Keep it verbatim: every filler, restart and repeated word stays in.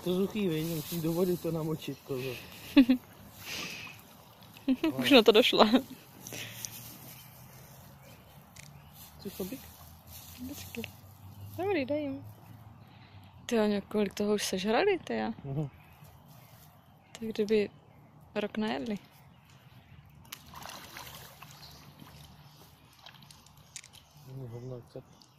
to suchý, vej, musím do vody to namočit, kozo. Už na to došla. Chceš chlapík? Vždycky. Dobrý, dej jim. Ty jo, kolik toho už sežrali, ty jo. Aha. Tak kdyby rok najedli. Hovno,